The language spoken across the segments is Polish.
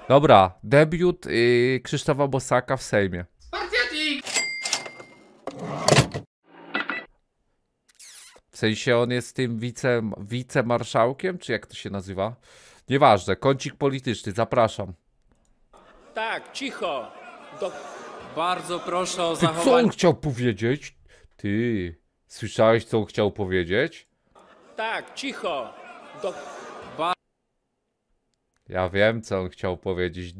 Dobra, debiut Krzysztofa Bosaka w Sejmie. W sensie on jest tym wicemarszałkiem, czy jak to się nazywa? Nieważne, kącik polityczny, zapraszam. Tak, cicho. Bardzo proszę o Ty, co zachowanie. on chciał powiedzieć? Ty, słyszałeś, co on chciał powiedzieć? Tak, cicho. Ja wiem, co on chciał powiedzieć.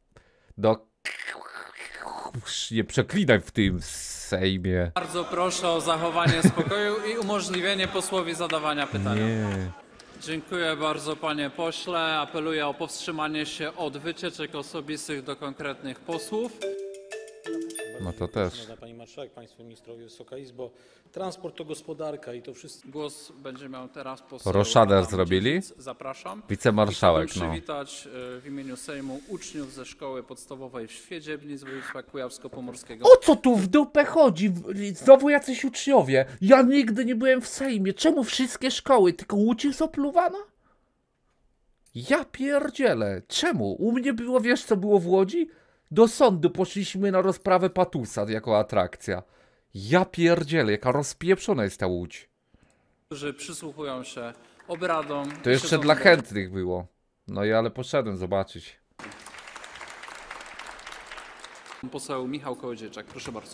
Nie przeklinaj w tym Sejmie. Bardzo proszę o zachowanie spokoju i umożliwienie posłowi zadawania pytania. Nie. Dziękuję bardzo, panie pośle. Apeluję o powstrzymanie się od wycieczek osobistych do konkretnych posłów. No to też. Szanowna Pani Marszałek, Państwo Ministrowie, Wysoka Izbo. Transport to gospodarka i to wszystko. Głos będzie miał teraz poseł Roszader Adam zrobili? Dziedzic. Zapraszam. Wicemarszałek, Chciałbym no. przywitać w imieniu Sejmu uczniów ze szkoły podstawowej w Świedziebni z województwa kujawsko-pomorskiego. O co tu w dupę chodzi? Znowu jacyś uczniowie. Ja nigdy nie byłem w Sejmie. Czemu wszystkie szkoły? Tylko Łódź jest opluwana? Ja pierdzielę. Czemu? U mnie było, wiesz co było w Łodzi? Do sądu poszliśmy na rozprawę Patusa jako atrakcja. Ja pierdzielę, jaka rozpieprzona jest ta Łódź. Którzy przysłuchują się obradom. To jeszcze dla chętnych było. No i ale poszedłem zobaczyć. Poseł Michał Kołodziejczak, proszę bardzo.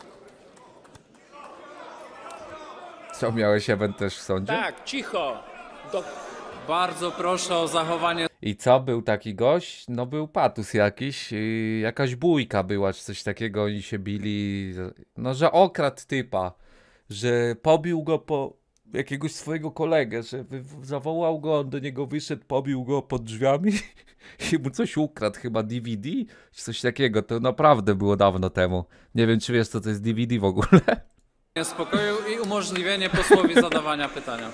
Co, miałeś event też w sądzie? Tak, cicho. Bardzo proszę o zachowanie. I co, był taki gość? No był Patus jakiś, jakaś bójka była, czy coś takiego, oni się bili, no że okradł typa, że pobił go po jakiegoś swojego kolegę, że zawołał go, on do niego wyszedł, pobił go pod drzwiami i mu coś ukradł, chyba DVD, czy coś takiego, to naprawdę było dawno temu. Nie wiem, czy wiesz, co to jest DVD w ogóle. Spokoju i umożliwienie posłowi zadawania pytania.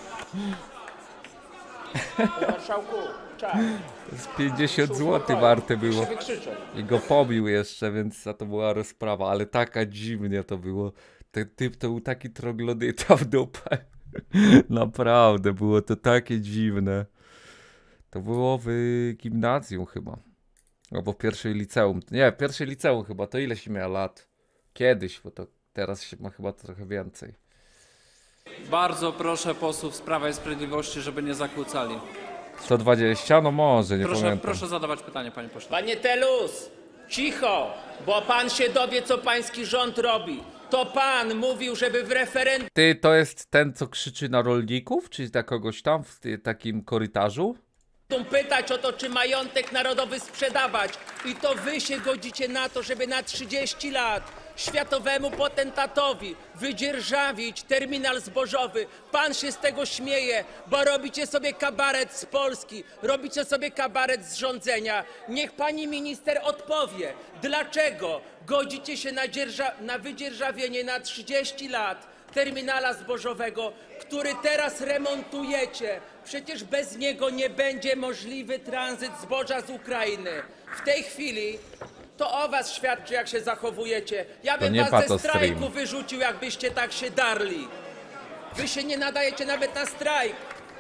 Panie Marszałku, czas. Z 50 zł warte było. I go pobił jeszcze, więc za to była rozprawa, ale taka dziwnie to było. Ten typ to był taki troglodyta w dupę. Naprawdę, było to takie dziwne. To było w gimnazjum chyba. Albo w pierwszej liceum. Nie, w pierwszej liceum chyba. To ile się miała lat? Kiedyś, bo to teraz się ma chyba trochę więcej. Bardzo proszę posłów z Prawa i Sprawiedliwości, żeby nie zakłócali. 120? No może, nie pamiętam. Proszę zadawać pytanie, panie pośle. Panie Telus, cicho, bo pan się dowie, co pański rząd robi. To pan mówił, żeby w referendum Ty, to jest ten, co krzyczy na rolników? Czy na kogoś tam w takim korytarzu? pytać o to, czy majątek narodowy sprzedawać. I to wy się godzicie na to, żeby na 30 lat światowemu potentatowi wydzierżawić terminal zbożowy. Pan się z tego śmieje, bo robicie sobie kabaret z Polski, robicie sobie kabaret z rządzenia. Niech pani minister odpowie, dlaczego godzicie się na wydzierżawienie na 30 lat terminala zbożowego, który teraz remontujecie. Przecież bez niego nie będzie możliwy tranzyt zboża z Ukrainy. W tej chwili to o was świadczy, jak się zachowujecie. Ja bym was ze strajku wyrzucił, jakbyście tak się darli. Wy się nie nadajecie nawet na strajk.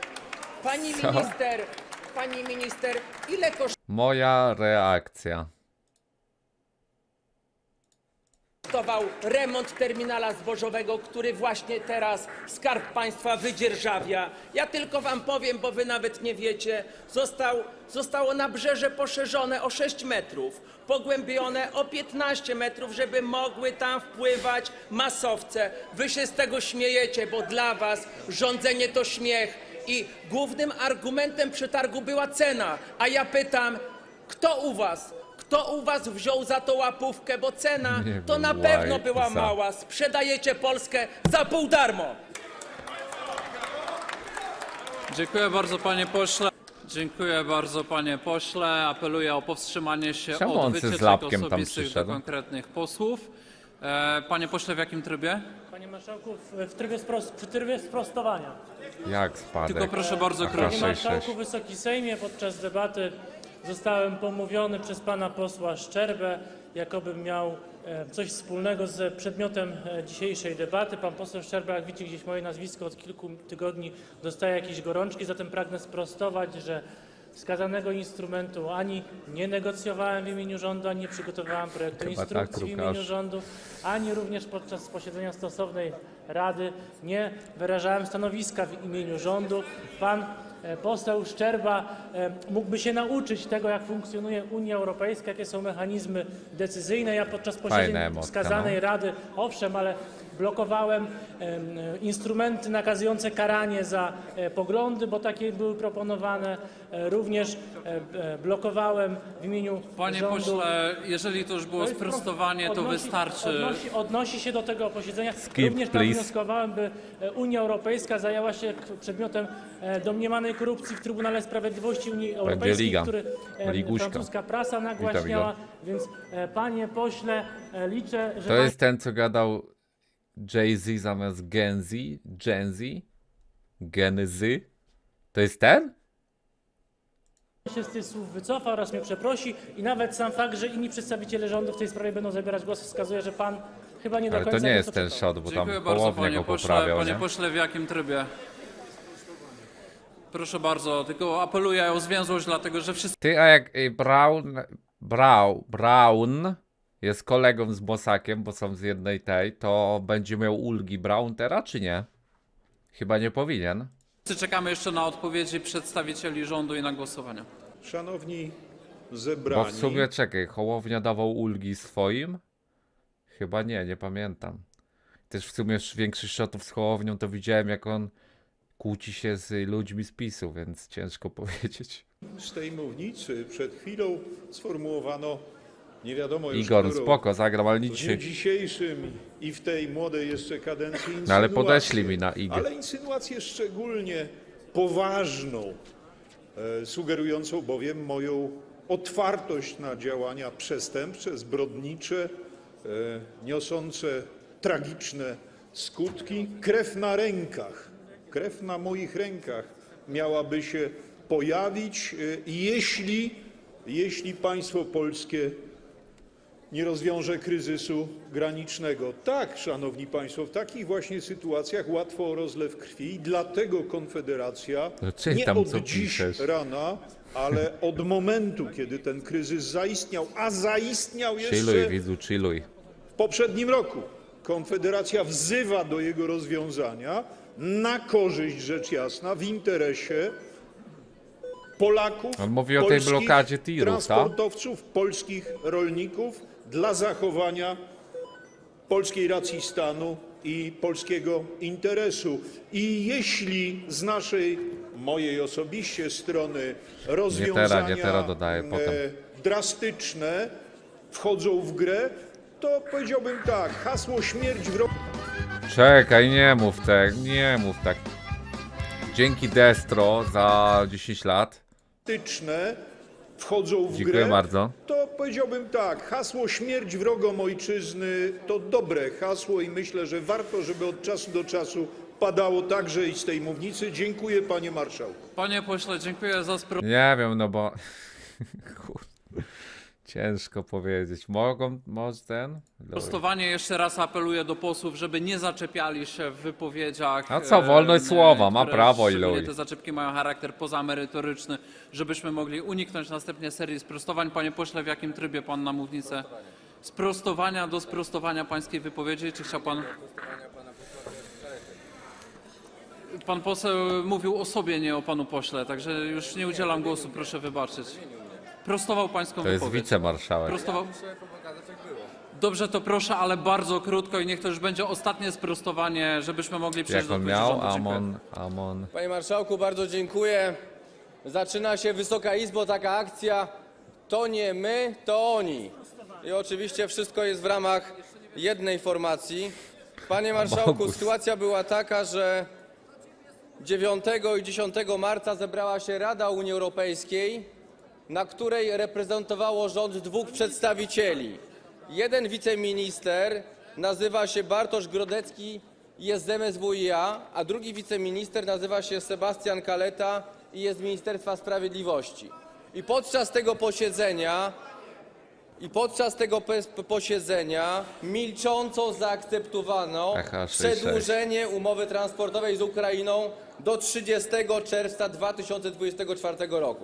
Pani minister, ile Moja reakcja. kosztował remont terminala zbożowego, który właśnie teraz Skarb Państwa wydzierżawia? Ja tylko wam powiem, bo wy nawet nie wiecie, zostało nabrzeże poszerzone o 6 metrów, pogłębione o 15 metrów, żeby mogły tam wpływać masowce. Wy się z tego śmiejecie, bo dla was rządzenie to śmiech i głównym argumentem przetargu była cena. A ja pytam, kto u was wziął za to łapówkę, bo cena to na pewno była mała. Sprzedajecie Polskę za pół darmo. Dziękuję bardzo, panie pośle. Dziękuję bardzo, panie pośle. Apeluję o powstrzymanie się od wycieczek osobistych do konkretnych posłów. Panie pośle, w jakim trybie? Panie marszałku, w trybie sprostowania. Jak spadek? Tylko proszę bardzo krótko. Panie marszałku, Wysoki Sejmie, podczas debaty zostałem pomówiony przez pana posła Szczerbę, jakoby miał coś wspólnego z przedmiotem dzisiejszej debaty. Pan poseł Szczerba, jak widzicie gdzieś moje nazwisko, od kilku tygodni dostaje jakieś gorączki, zatem pragnę sprostować, że wskazanego instrumentu ani nie negocjowałem w imieniu rządu, ani nie przygotowałem projektu instrukcji w imieniu rządu, ani również podczas posiedzenia stosownej Rady nie wyrażałem stanowiska w imieniu rządu. Pan poseł Szczerba mógłby się nauczyć tego, jak funkcjonuje Unia Europejska, jakie są mechanizmy decyzyjne. Ja podczas posiedzeń wskazanej Rady, owszem, ale blokowałem instrumenty nakazujące karanie za poglądy, bo takie były proponowane. Również blokowałem w imieniu Panie rządu... pośle, jeżeli to już było sprostowanie, to wystarczy. Odnosi się do tego posiedzenia. Skip, Również wnioskowałem, by Unia Europejska zajęła się przedmiotem domniemanej korupcji w Trybunale Sprawiedliwości Unii Europejskiej, który francuska prasa nagłaśniała. Więc panie pośle, liczę, że... To jest ten, co gadał Jay-Z zamiast Genzy? Genezy? To jest ten? się z tych słów wycofa oraz mnie przeprosi i nawet sam fakt, że inni przedstawiciele rządu w tej sprawie będą zabierać głos, wskazuje, że pan chyba nie do końca... Ale to nie jest ten shot, bo tam połownia go poprawiał, Panie pośle, w jakim trybie? Proszę bardzo, tylko apeluję o zwięzłość, dlatego że wszyscy... Ty, a jak Brown jest kolegą z Bosakiem, bo są z jednej tej, to będzie miał ulgi Brown teraz, czy nie? Chyba nie powinien. czekamy jeszcze na odpowiedzi przedstawicieli rządu i na głosowania. Szanowni zebrani... Bo w sumie, czekaj, Hołownia dawał ulgi swoim? Chyba nie pamiętam. Też w sumie większość shotów z Hołownią to widziałem, jak on kłóci się z ludźmi z PiS-u, więc ciężko powiedzieć. Z tej mównicy przed chwilą sformułowano nie wiadomo już Igor, spoko, zagram, ale nic w się... dniu dzisiejszym i w tej młodej jeszcze kadencji No ale podeślij mi na IG. Ale insynuację szczególnie poważną, sugerującą bowiem moją otwartość na działania przestępcze, zbrodnicze, niosące tragiczne skutki. Krew na rękach, krew na moich rękach miałaby się pojawić, jeśli państwo polskie nie rozwiąże kryzysu granicznego. Tak, szanowni państwo, w takich właśnie sytuacjach łatwo o rozlew krwi i dlatego Konfederacja nie od dziś rana, ale od momentu, kiedy ten kryzys zaistniał, a zaistniał jeszcze w poprzednim roku, Konfederacja wzywa do jego rozwiązania na korzyść, rzecz jasna, w interesie Polaków, on mówi o tej blokadzie tirów, transportowców, polskich rolników, dla zachowania polskiej racji stanu i polskiego interesu. I jeśli z mojej osobiście strony rozwiązania drastyczne wchodzą w grę, to powiedziałbym tak, hasło śmierć wroga... Czekaj, nie mów tak. Dzięki Destro za 10 lat. Wchodzą w Dziękuję grę, bardzo. to powiedziałbym tak, hasło śmierć wrogom ojczyzny to dobre hasło i myślę, że warto, żeby od czasu do czasu padało także i z tej mównicy. Dziękuję, panie marszałku. Panie pośle, dziękuję za Nie wiem, no bo... Ciężko powiedzieć. Może ten? sprostowanie. Jeszcze raz apeluję do posłów, żeby nie zaczepiali się w wypowiedziach. A co, wolność słowa, ma prawo i luj. Te zaczepki mają charakter pozamerytoryczny, żebyśmy mogli uniknąć następnie serii sprostowań. Panie pośle, w jakim trybie pan na mównicę sprostowania do sprostowania pańskiej wypowiedzi? Czy chciał pan... Pan poseł mówił o sobie, nie o panu pośle, także już nie udzielam głosu, proszę wybaczyć. Prostował pańską wypowiedź. To jest wicemarszałek. Prostował... Dobrze, to proszę, ale bardzo krótko i niech to już będzie ostatnie sprostowanie, żebyśmy mogli przejść do odpowiedzi rządu. Amon. Panie marszałku, bardzo dziękuję. Zaczyna się, Wysoka Izbo, taka akcja to nie my, to oni. I oczywiście wszystko jest w ramach jednej formacji. Panie marszałku, sytuacja była taka, że 9 i 10 marca zebrała się Rada Unii Europejskiej, na której reprezentowało rząd dwóch przedstawicieli. Jeden wiceminister nazywa się Bartosz Grodecki i jest z MSWiA, a drugi wiceminister nazywa się Sebastian Kaleta i jest z Ministerstwa Sprawiedliwości. I podczas tego posiedzenia milcząco zaakceptowano przedłużenie umowy transportowej z Ukrainą do 30 czerwca 2024 roku.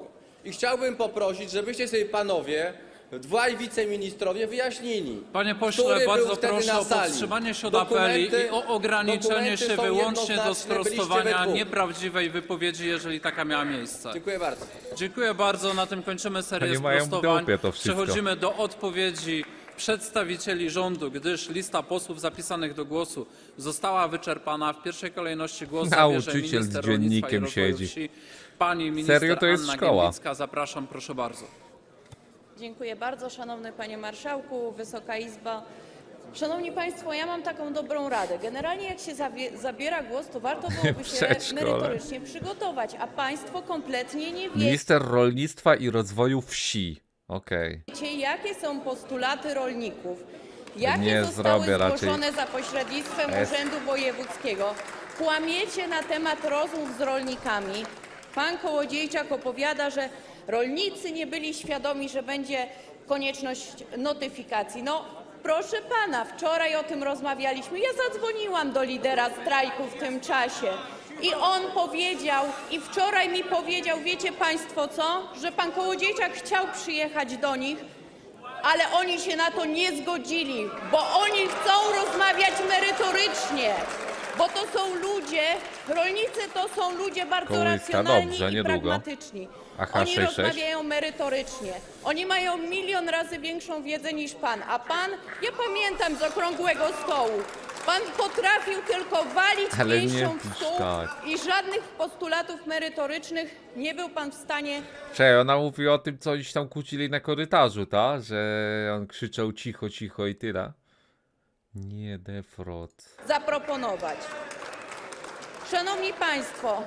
I chciałbym poprosić, żebyście sobie panowie, dwaj wiceministrowie, wyjaśnili. Panie pośle, bardzo proszę o powstrzymanie się od apeli i o ograniczenie się wyłącznie do sprostowania nieprawdziwej wypowiedzi, jeżeli taka miała miejsce. Dziękuję bardzo. Dziękuję bardzo. Na tym kończymy serię sprostowań. Przechodzimy do odpowiedzi przedstawicieli rządu, gdyż lista posłów zapisanych do głosu została wyczerpana. W pierwszej kolejności głos zabierze minister rolnictwa i rozwoju wsi, pani minister Anna Gembicka. Zapraszam, proszę bardzo. Dziękuję bardzo, szanowny panie marszałku, Wysoka Izbo. Szanowni państwo, ja mam taką dobrą radę. Generalnie jak się zabiera głos, to warto byłoby się merytorycznie przygotować, a państwo kompletnie nie wiecie. Minister rolnictwa i rozwoju wsi. Okej. Wiecie, jakie są postulaty rolników? Jakie zostały zgłoszone za pośrednictwem Urzędu Wojewódzkiego? Kłamiecie na temat rozmów z rolnikami. Pan Kołodziejczak opowiada, że rolnicy nie byli świadomi, że będzie konieczność notyfikacji. No proszę pana, wczoraj o tym rozmawialiśmy. Ja zadzwoniłam do lidera strajku w tym czasie i on powiedział, i wczoraj mi powiedział, wiecie państwo co, że pan Kołodziejczak chciał przyjechać do nich, ale oni się na to nie zgodzili, bo oni chcą rozmawiać merytorycznie. Bo to są ludzie, rolnicy to są ludzie bardzo racjonalni i pragmatyczni. Oni rozmawiają merytorycznie. Oni mają milion razy większą wiedzę niż pan. A pan, ja pamiętam z okrągłego stołu, pan potrafił tylko walić pięścią w stół i żadnych postulatów merytorycznych nie był pan w stanie... Cześć, ona mówi o tym, co oni się tam kłócili na korytarzu, ta? Że on krzyczał cicho, cicho i tyle. Nie, defrot. Zaproponować. Szanowni państwo,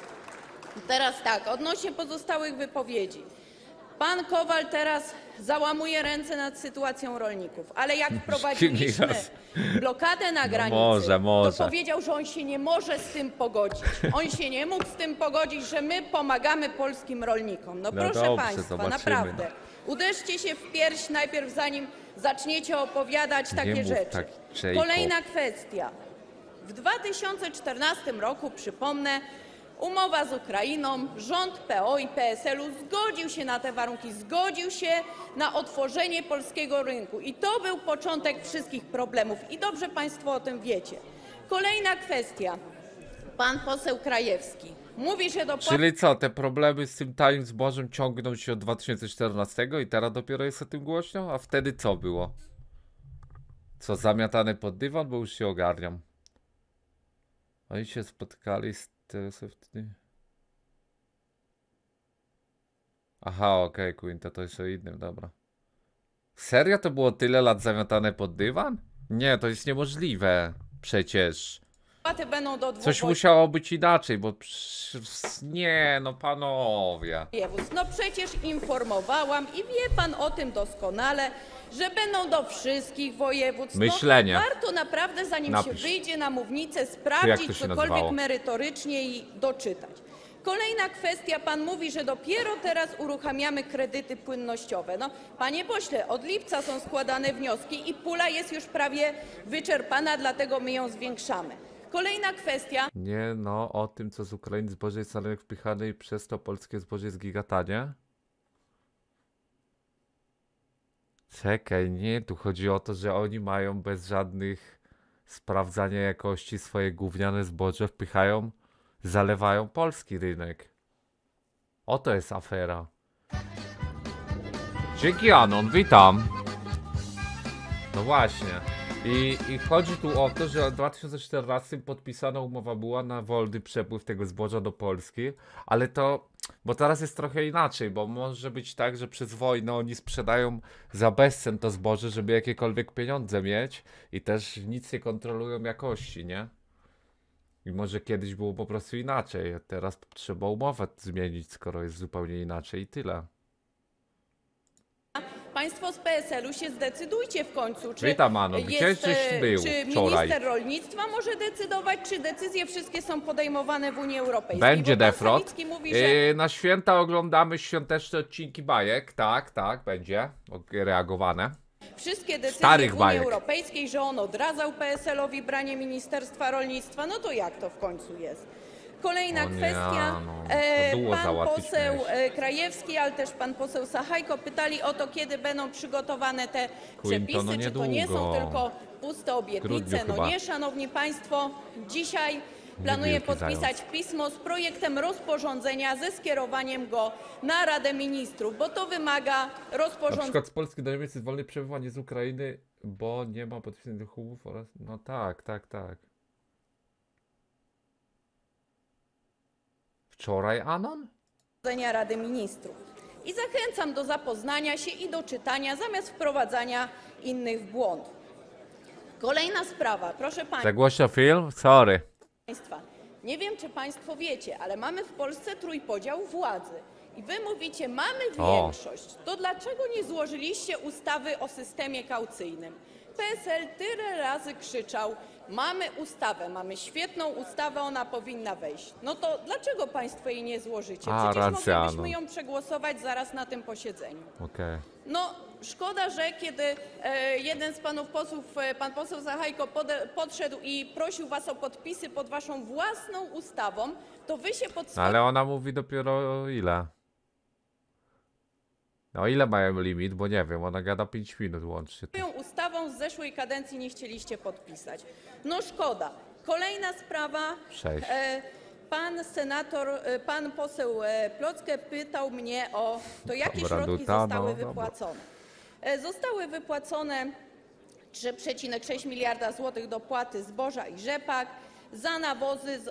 teraz tak, odnośnie pozostałych wypowiedzi. Pan Kowal teraz załamuje ręce nad sytuacją rolników, ale jak wprowadziliśmy blokadę na granicy, to powiedział, że on się nie może z tym pogodzić. On się nie mógł z tym pogodzić, że my pomagamy polskim rolnikom. No proszę dobrze, państwa, naprawdę. Uderzcie się w pierś najpierw, zanim zaczniecie opowiadać takie rzeczy. Tak, kolejna kwestia. W 2014 roku, przypomnę, umowa z Ukrainą, rząd PO i PSL-u zgodził się na te warunki, zgodził się na otworzenie polskiego rynku i to był początek wszystkich problemów i dobrze państwo o tym wiecie. Kolejna kwestia. Pan poseł Krajewski mówi, że do... Czyli co, te problemy z tym tanim zbożem ciągną się od 2014 i teraz dopiero jest o tym głośno? A wtedy co było? Co, zamiatane pod dywan, bo już się ogarniam. Oni się spotkali z... Aha, okej, Quinta, to jest o innym, dobra. Serio to było tyle lat zamiatane pod dywan? Nie, to jest niemożliwe. Przecież. Coś musiało być inaczej, bo... Nie, no panowie. No przecież informowałam i wie pan o tym doskonale, że będą do wszystkich województw. Myślenie. No, warto naprawdę, zanim się wyjdzie na mównicę, sprawdzić cokolwiek merytorycznie i doczytać. Kolejna kwestia, pan mówi, że dopiero teraz uruchamiamy kredyty płynnościowe. No, panie pośle, od lipca są składane wnioski i pula jest już prawie wyczerpana, dlatego my ją zwiększamy. Kolejna kwestia. Nie, no, o tym, co z Ukrainy zboże jest na rynek wpychane i przez to polskie zboże jest gigatanie. Czekaj, nie, tu chodzi o to, że oni mają bez żadnych sprawdzania jakości swoje gówniane zboże, wpychają, zalewają polski rynek. Oto jest afera. Dzięki Anon, witam. No właśnie. I chodzi tu o to, że w 2014 podpisana umowa była na wolny przepływ tego zboża do Polski, ale to, bo teraz jest trochę inaczej, bo może być tak, że przez wojnę oni sprzedają za bezcen to zboże, żeby jakiekolwiek pieniądze mieć i też nic nie kontrolują jakości, nie? I może kiedyś było po prostu inaczej, teraz trzeba umowę zmienić, skoro jest zupełnie inaczej i tyle. Państwo z PSL-u się zdecydujcie w końcu, czy Witam, Ano. Gdzieś był czy minister rolnictwa może decydować, czy decyzje wszystkie są podejmowane w Unii Europejskiej. Będzie defrot. Mówi, że... Na święta oglądamy świąteczne odcinki bajek. Tak, będzie reagowane. Wszystkie decyzje w Unii Europejskiej, że on odradzał PSL-owi branie Ministerstwa Rolnictwa, no to jak to w końcu jest? Kolejna kwestia. Pan poseł Krajewski, ale też pan poseł Sachajko pytali o to, kiedy będą przygotowane te przepisy, czy to nie są tylko puste obietnice. No nie, szanowni państwo, dzisiaj planuję podpisać pismo z projektem rozporządzenia ze skierowaniem go na Radę Ministrów, bo to wymaga rozporządzenia. Na przykład z Polski do Niemiec jest wolne przebywanie z Ukrainy, bo nie ma podpisanych umów oraz... No tak. Wczoraj, Anon? Rady Ministrów. I zachęcam do zapoznania się i do czytania, zamiast wprowadzania innych w błąd. Kolejna sprawa, proszę Zagłośno film? Sorry. państwa. Nie wiem, czy państwo wiecie, ale mamy w Polsce trójpodział władzy. I wy mówicie, mamy większość. To dlaczego nie złożyliście ustawy o systemie kaucyjnym? PSL tyle razy krzyczał, mamy ustawę, mamy świetną ustawę, ona powinna wejść. No to dlaczego państwo jej nie złożycie? Przecież moglibyśmy ją przegłosować zaraz na tym posiedzeniu. No szkoda, że kiedy jeden z panów posłów, pan poseł Sachajko podszedł i prosił was o podpisy pod waszą własną ustawą, to wy się pod swoją... Ale ona mówi dopiero ile? No ile mają limit, bo nie wiem, ona gada 5 minut łącznie. Ustawą z zeszłej kadencji nie chcieliście podpisać. No szkoda. Kolejna sprawa. 6. Pan poseł Plocke pytał mnie o to, jakie środki zostały wypłacone. Zostały wypłacone 3,6 miliarda złotych dopłaty zboża i rzepak, za nawozy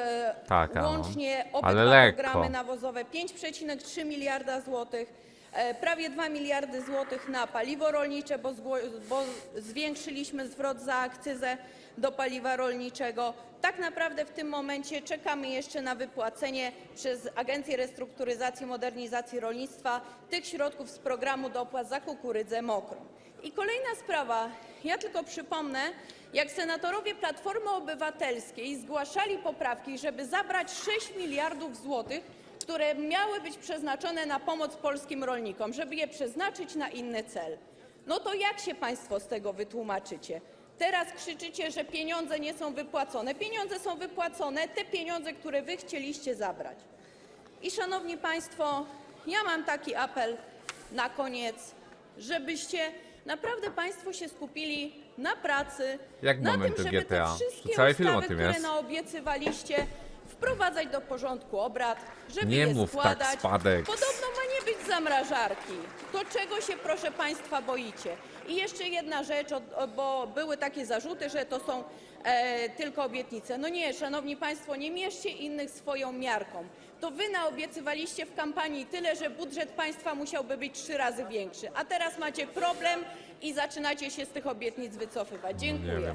łącznie obydwa programy nawozowe 5,3 miliarda złotych. Prawie 2 miliardy złotych na paliwo rolnicze, bo zwiększyliśmy zwrot za akcyzę do paliwa rolniczego. Tak naprawdę w tym momencie czekamy jeszcze na wypłacenie przez Agencję Restrukturyzacji i Modernizacji Rolnictwa tych środków z programu dopłat za kukurydzę mokrą. I kolejna sprawa, ja tylko przypomnę, jak senatorowie Platformy Obywatelskiej zgłaszali poprawki, żeby zabrać 6 miliardów złotych, które miały być przeznaczone na pomoc polskim rolnikom, żeby je przeznaczyć na inny cel. No to jak się państwo z tego wytłumaczycie? Teraz krzyczycie, że pieniądze nie są wypłacone. Pieniądze są wypłacone, te pieniądze, które wy chcieliście zabrać. I szanowni państwo, ja mam taki apel na koniec, żebyście naprawdę państwo się skupili na pracy, na tym, żeby te wszystkie ustawy, które naobiecywaliście, wprowadzać do porządku obrad, żeby je składać. Podobno ma nie być zamrażarki. To czego się, proszę państwa, boicie? I jeszcze jedna rzecz, bo były takie zarzuty, że to są tylko obietnice. No nie, szanowni państwo, nie mierzcie innych swoją miarką. To wy naobiecywaliście w kampanii tyle, że budżet państwa musiałby być 3 razy większy. A teraz macie problem i zaczynacie się z tych obietnic wycofywać. Dziękuję.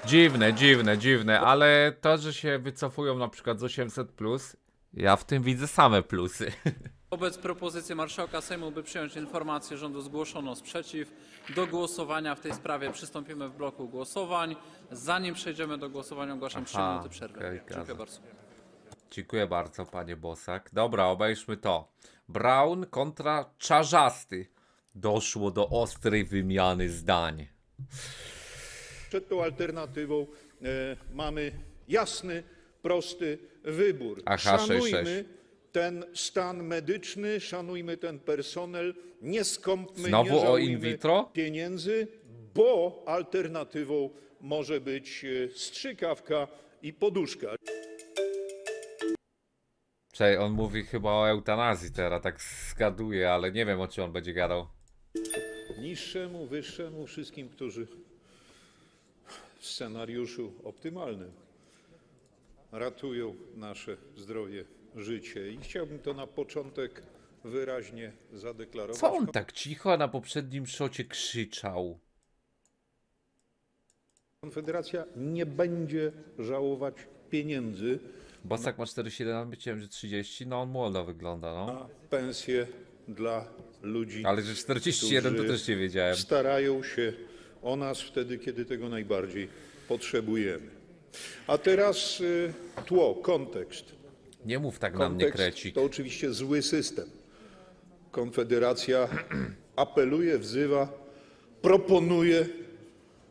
Dziwne, ale to, że się wycofują na przykład z 800+, ja w tym widzę same plusy. Wobec propozycji marszałka Sejmu, by przyjąć informację rządu, zgłoszono sprzeciw. Do głosowania w tej sprawie przystąpimy w bloku głosowań. Zanim przejdziemy do głosowania, ogłaszam 3 minuty przerwy. Dziękuję bardzo. Dziękuję bardzo, panie Bosak. Dobra, obejrzmy to. Braun kontra Czarzasty. Doszło do ostrej wymiany zdań. Przed tą alternatywą mamy jasny, prosty wybór. Szanujmy ten stan medyczny, szanujmy ten personel, nie skąpmy, nie żałujmy pieniędzy, bo alternatywą może być strzykawka i poduszka. Czekaj, on mówi chyba o eutanazji teraz, tak zgaduję, ale nie wiem, o czym on będzie gadał. Niższemu, wyższemu, wszystkim, którzy w scenariuszu optymalnym ratują nasze zdrowie, życie. I chciałbym to na początek wyraźnie zadeklarować. Co on tak cicho na poprzednim szocie krzyczał? Konfederacja nie będzie żałować pieniędzy. Bosak ma 47, a myślałem, że 30, no on młodo wygląda, no. Na pensje dla ludzi, ale że 41 to też nie wiedziałem. Starają się o nas wtedy, kiedy tego najbardziej potrzebujemy. A teraz tło, kontekst. Nie mów tak na mnie, krecik. To oczywiście zły system. Konfederacja apeluje, wzywa, proponuje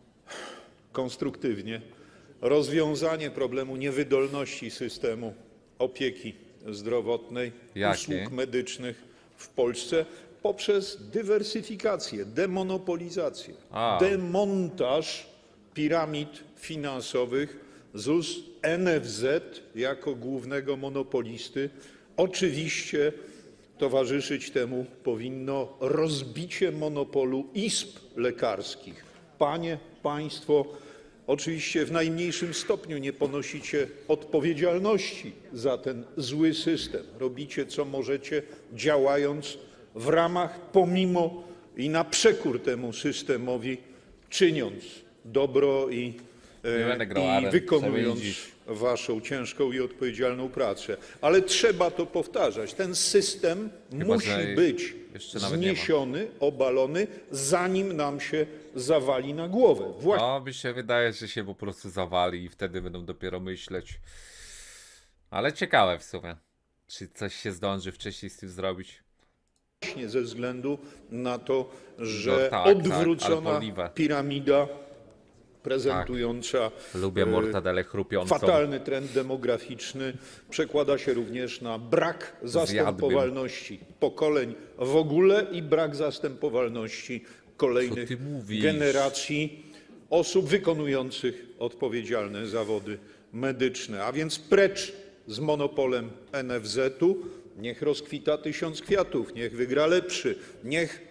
konstruktywnie rozwiązanie problemu niewydolności systemu opieki zdrowotnej, Jakie? usług medycznych w Polsce poprzez dywersyfikację, demonopolizację, demontaż piramid finansowych, ZUS, NFZ jako głównego monopolisty. Oczywiście towarzyszyć temu powinno rozbicie monopolu izb lekarskich. Panie, państwo, oczywiście w najmniejszym stopniu nie ponosicie odpowiedzialności za ten zły system. Robicie, co możecie, działając w ramach, pomimo i na przekór temu systemowi, czyniąc dobro i wykonując waszą ciężką i odpowiedzialną pracę. Ale trzeba to powtarzać. Ten system musi być zniesiony, obalony, zanim nam się zawali na głowę. No, mi się wydaje, że się po prostu zawali i wtedy będą dopiero myśleć. Ale ciekawe w sumie, czy coś się zdąży wcześniej z tym zrobić. Właśnie ze względu na to, że odwrócona piramida prezentująca lubię mortadelę chrupiącą. Fatalny trend demograficzny przekłada się również na brak zastępowalności pokoleń w ogóle i brak zastępowalności kolejnych generacji osób wykonujących odpowiedzialne zawody medyczne. A więc precz z monopolem NFZ-u, niech rozkwita 1000 kwiatów, niech wygra lepszy, niech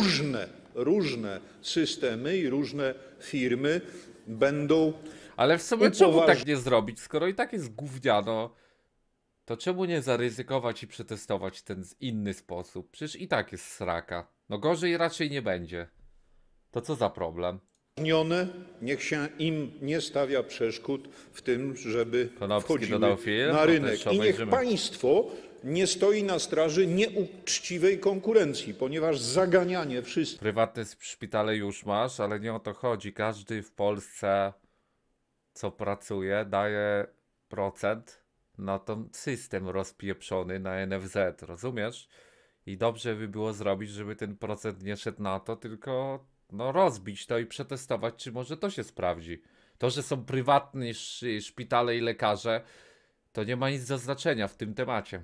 różne systemy i różne firmy będą. Ale w sumie czemu tak nie zrobić, skoro i tak jest gówniano, to czemu nie zaryzykować i przetestować ten inny sposób? Przecież i tak jest sraka. No gorzej raczej nie będzie. To co za problem? Niech się im nie stawia przeszkód w tym, żeby wchodziły film, na rynek. I niech państwo nie stoi na straży nieuczciwej konkurencji, ponieważ zaganianie wszystkich. Prywatne szpitale już masz, ale nie o to chodzi. Każdy w Polsce, co pracuje, daje procent na ten system rozpieprzony, na NFZ, rozumiesz? I dobrze by było zrobić, żeby ten procent nie szedł na to, tylko no rozbić to i przetestować, czy może to się sprawdzi. To, że są prywatne szpitale i lekarze, to nie ma nic do znaczenia w tym temacie.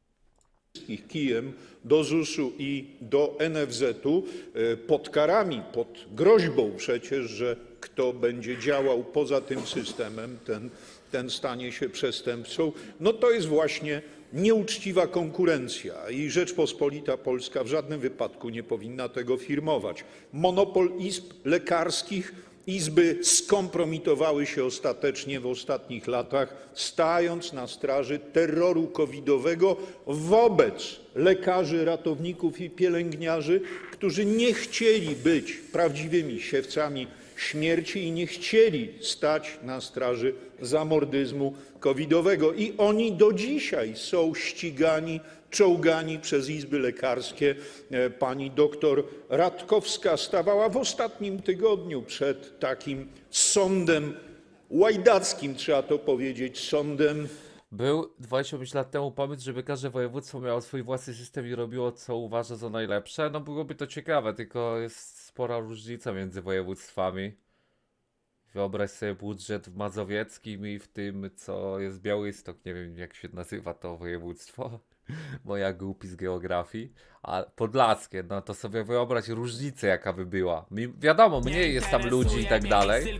Kijem do ZUS-u i do NFZ-u pod karami, pod groźbą przecież, że kto będzie działał poza tym systemem, ten stanie się przestępcą. No to jest właśnie nieuczciwa konkurencja i Rzeczpospolita Polska w żadnym wypadku nie powinna tego firmować. Monopol izb lekarskich. Izby skompromitowały się ostatecznie w ostatnich latach, stając na straży terroru covidowego wobec lekarzy, ratowników i pielęgniarzy, którzy nie chcieli być prawdziwymi siewcami śmierci i nie chcieli stać na straży zamordyzmu covidowego. I oni do dzisiaj są ścigani, czołgani przez izby lekarskie. Pani doktor Radkowska stawała w ostatnim tygodniu przed takim sądem łajdackim, trzeba to powiedzieć, sądem. Był 25 lat temu pomysł, żeby każde województwo miało swój własny system i robiło, co uważa za najlepsze. No byłoby to ciekawe, tylko jest spora różnica między województwami. Wyobraź sobie budżet w Mazowieckim i w tym, co jest Białystok. Nie wiem, jak się nazywa to województwo. Moja głupi z geografii. A podlaskie, no to sobie wyobraź różnicę, jaka by była. Wiadomo, mniej jest tam ludzi i tak dalej.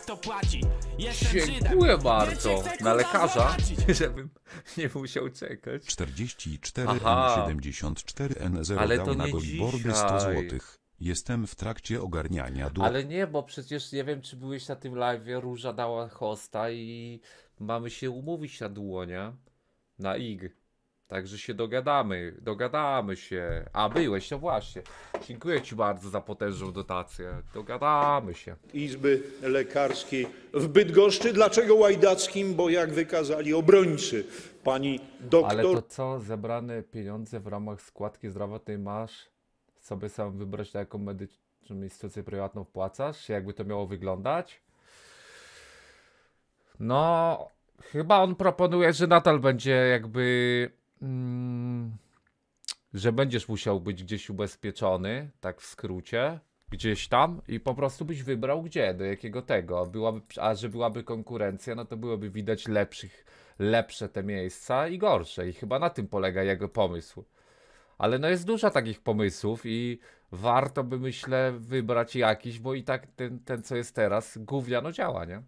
Dziękuję bardzo na lekarza, żebym nie musiał czekać. 44 N74 N0 ale dał to na nie Golibordy 100 zł. Jestem w trakcie ogarniania Ale nie, bo przecież nie wiem, czy byłeś na tym live'ie, Róża dała hosta i mamy się umówić na duo, nie? Na IG. Także się dogadamy się. A byłeś, to właśnie. Dziękuję ci bardzo za potężną dotację. Dogadamy się. Izby lekarskiej w Bydgoszczy. Dlaczego łajdackim? Bo jak wykazali obrońcy pani doktor. Ale to co, zebrane pieniądze w ramach składki zdrowotnej masz sobie sam wybrać, na jaką medyczną instytucję prywatną wpłacasz? Jakby to miało wyglądać? No, chyba on proponuje, że nadal będzie jakby... że będziesz musiał być gdzieś ubezpieczony, tak w skrócie, gdzieś tam i po prostu byś wybrał gdzie, do jakiego tego. A że byłaby konkurencja, no to byłoby widać lepsze te miejsca i gorsze. I chyba na tym polega jego pomysł. Ale no jest dużo takich pomysłów i warto by, myślę, wybrać jakiś, bo i tak ten co jest teraz, gówniano działa, nie?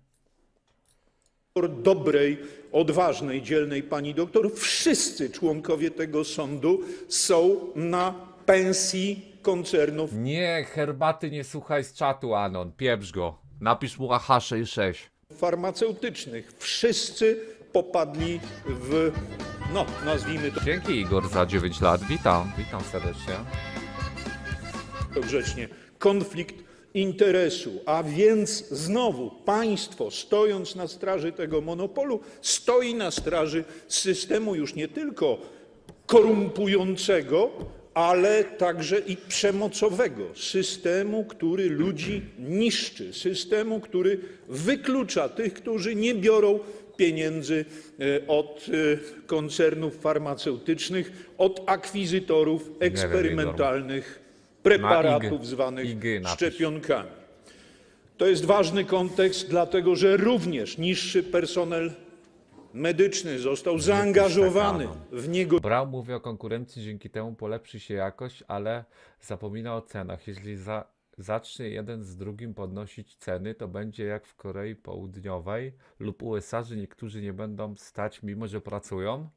Dobrej, odważnej, dzielnej pani doktor, wszyscy członkowie tego sądu są na pensji koncernów. Nie, herbaty nie słuchaj z czatu, Anon, pieprz go. Napisz mu AH66. Farmaceutycznych. Wszyscy popadli w, no nazwijmy to Dzięki Igor za 9 lat, witam serdecznie. grzecznie, konflikt interesu, a więc znowu państwo, stojąc na straży tego monopolu, stoi na straży systemu już nie tylko korumpującego, ale także i przemocowego, systemu, który ludzi niszczy, systemu, który wyklucza tych, którzy nie biorą pieniędzy od koncernów farmaceutycznych, od akwizytorów eksperymentalnych preparatów zwanych szczepionkami. To jest ważny kontekst, dlatego że również niższy personel medyczny został zaangażowany w niego. Brown mówi o konkurencji, dzięki temu polepszy się jakość, ale zapomina o cenach. Jeśli zacznie jeden z drugim podnosić ceny, to będzie jak w Korei Południowej lub USA, że niektórzy nie będą stać, mimo że pracują.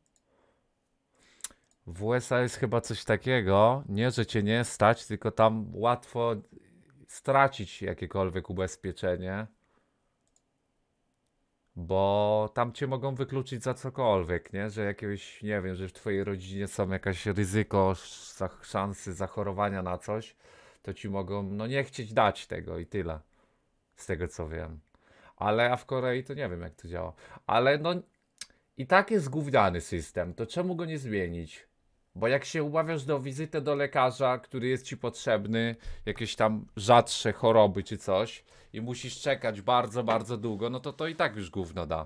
W USA jest chyba coś takiego, nie, że cię nie stać, tylko tam łatwo stracić jakiekolwiek ubezpieczenie, bo tam cię mogą wykluczyć za cokolwiek, nie, że jakiegoś, nie wiem, że w twojej rodzinie są jakaś ryzyko, szansy zachorowania na coś, to ci mogą, no nie chcieć dać tego i tyle, z tego co wiem. A w Korei to nie wiem jak to działa, ale no i tak jest gówniany system, to czemu go nie zmienić? Bo jak się umawiasz do wizyty do lekarza, który jest ci potrzebny, jakieś tam rzadsze choroby czy coś i musisz czekać bardzo, bardzo długo, no to i tak już gówno da.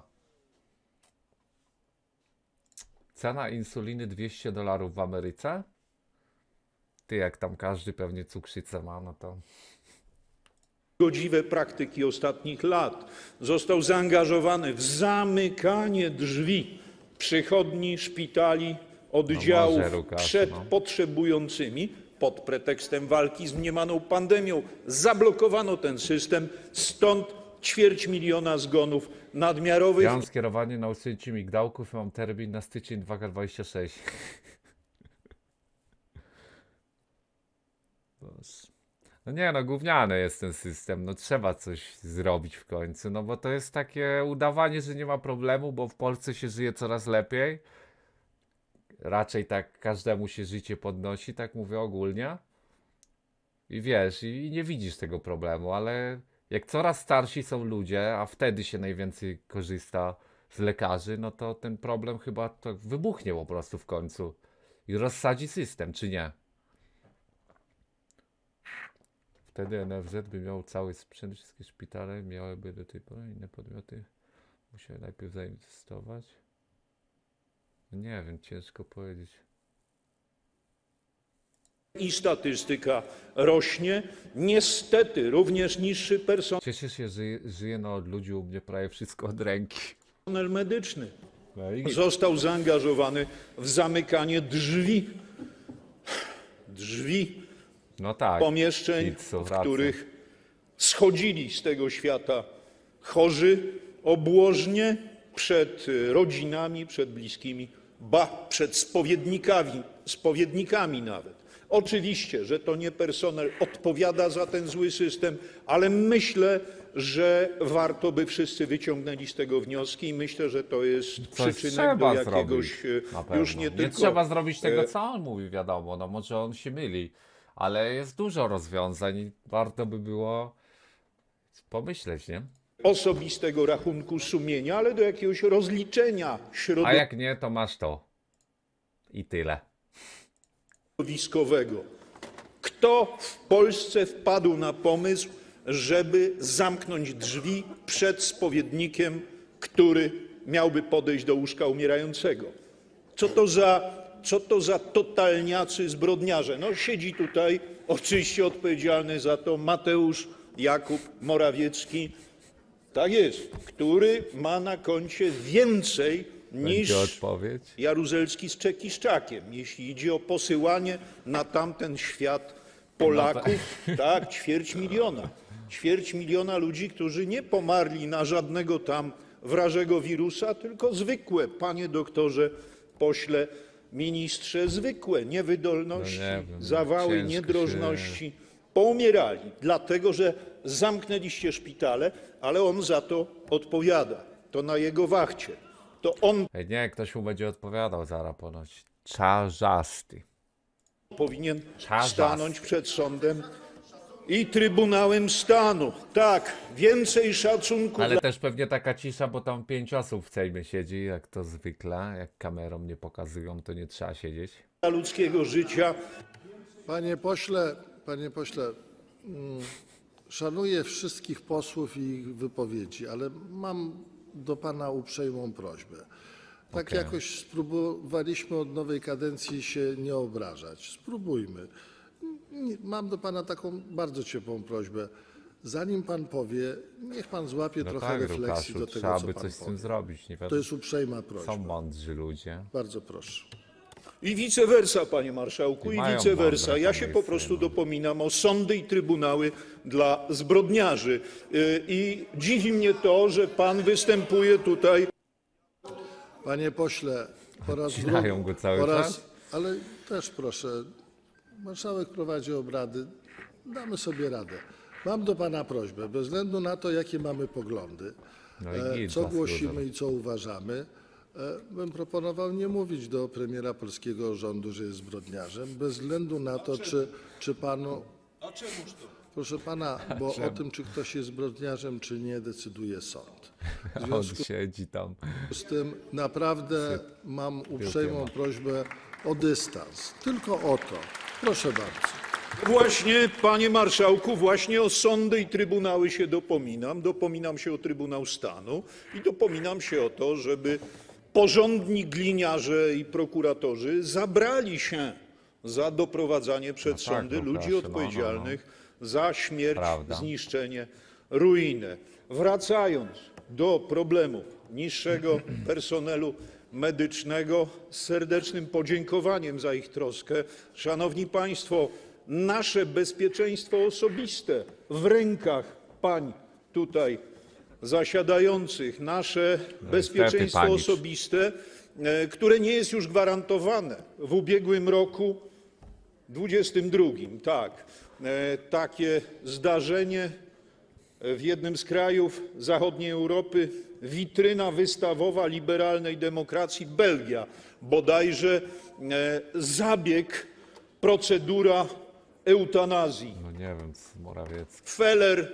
Cena insuliny $200 w Ameryce? Ty, jak tam każdy pewnie cukrzycę ma, no to... Godziwe praktyki ostatnich lat. Został zaangażowany w zamykanie drzwi przychodni, szpitali, oddziałów przed potrzebującymi pod pretekstem walki z mniemaną pandemią. Zablokowano ten system, stąd 250 000 zgonów nadmiarowych. Ja mam skierowanie na usunięcie migdałków i mam termin na styczeń 2026. No nie, no gówniany jest ten system, no trzeba coś zrobić w końcu, no bo to jest takie udawanie, że nie ma problemu, bo w Polsce się żyje coraz lepiej. Raczej tak każdemu się życie podnosi, tak mówię ogólnie. I wiesz, i nie widzisz tego problemu, ale jak coraz starsi są ludzie, a wtedy się najwięcej korzysta z lekarzy, no to ten problem chyba to wybuchnie po prostu w końcu i rozsadzi system, czy nie? Wtedy NFZ by miał cały sprzęt, wszystkie szpitale miałyby do tej pory, inne podmioty musiały najpierw zainwestować. Nie wiem, ciężko powiedzieć. I statystyka rośnie. Niestety również niższy personel Cieszę się, że żyję na odludziu, u mnie prawie wszystko od ręki. medyczny został zaangażowany w zamykanie drzwi no tak, pomieszczeń, w których schodzili z tego świata chorzy obłożnie przed rodzinami, przed bliskimi, ba, przed spowiednikami nawet. Oczywiście, że to nie personel odpowiada za ten zły system, ale myślę, że warto by wszyscy wyciągnęli z tego wnioski i myślę, że to jest przyczynek do jakiegoś już nie tylko... Nie trzeba zrobić tego, co on mówi, wiadomo, no może on się myli, ale jest dużo rozwiązań i warto by było pomyśleć, nie? Osobistego rachunku sumienia, ale do jakiegoś rozliczenia A jak nie, to masz to. I tyle. Środowiskowego. Kto w Polsce wpadł na pomysł, żeby zamknąć drzwi przed spowiednikiem, który miałby podejść do łóżka umierającego? Co to za totalniacy zbrodniarze? No siedzi tutaj oczywiście odpowiedzialny za to Mateusz Jakub Morawiecki, tak jest, który ma na koncie więcej niż odpowiedź? Jaruzelski z Czekiszczakiem, jeśli idzie o posyłanie na tamten świat Polaków, tak, 250 000 ludzi, którzy nie pomarli na żadnego tam wrażego wirusa, tylko zwykłe, panie doktorze, pośle, ministrze, zwykłe niewydolności, zawały, niedrożności, poumierali, dlatego że zamknęliście szpitale, ale on za to odpowiada. To na jego wachcie. To on Nie, ktoś mu będzie odpowiadał zaraz ponoć. Czarzasty. powinien stanąć przed sądem i Trybunałem Stanu. Tak, więcej szacunku Ale też pewnie taka cisza, bo tam 5 osób w Sejmie siedzi, jak to zwykle. Jak kamerą nie pokazują, to nie trzeba siedzieć. dla ludzkiego życia. Panie pośle, szanuję wszystkich posłów i ich wypowiedzi, ale mam do pana uprzejmą prośbę. Tak jakoś spróbowaliśmy od nowej kadencji się nie obrażać. Spróbujmy. Mam do pana taką bardzo ciepłą prośbę. Zanim pan powie, niech pan złapie trochę refleksji do tego, trzeba co by pan coś z tym powie. zrobić. Nie To jest uprzejma Są prośba. mądrzy ludzie. Bardzo proszę. I vice versa, panie marszałku, i mają vice versa. mądre Ja się po pomysły, prostu dopominam o sądy i trybunały dla zbrodniarzy. I dziwi mnie to, że pan występuje tutaj. Panie pośle, po raz Cinają go cały czas? Ale też proszę, marszałek prowadzi obrady, damy sobie radę. Mam do pana prośbę, bez względu na to, jakie mamy poglądy, co głosimy i co uważamy, bym proponował nie mówić do premiera polskiego rządu, że jest zbrodniarzem, bez względu na to, czy panu... A czemuż to? Proszę pana, bo o tym, czy ktoś jest zbrodniarzem, czy nie, decyduje sąd. W On związku siedzi tam. z tym naprawdę mam uprzejmą prośbę o dystans. Tylko o to. Proszę bardzo. Właśnie, panie marszałku, właśnie o sądy i trybunały się dopominam. Dopominam się o Trybunał Stanu i dopominam się o to, żeby porządni gliniarze i prokuratorzy zabrali się za doprowadzanie przed sądy ludzi odpowiedzialnych za śmierć, zniszczenie, ruinę. Wracając do problemu niższego personelu medycznego, z serdecznym podziękowaniem za ich troskę. Szanowni państwo, nasze bezpieczeństwo osobiste w rękach pań tutaj zasiadających, nasze bezpieczeństwo osobiste, które nie jest już gwarantowane. W ubiegłym roku, 22, tak, takie zdarzenie w jednym z krajów zachodniej Europy, witryna wystawowa liberalnej demokracji, Belgia, bodajże zabieg, procedura eutanazji. No nie wiem, Morawiecki. Feller,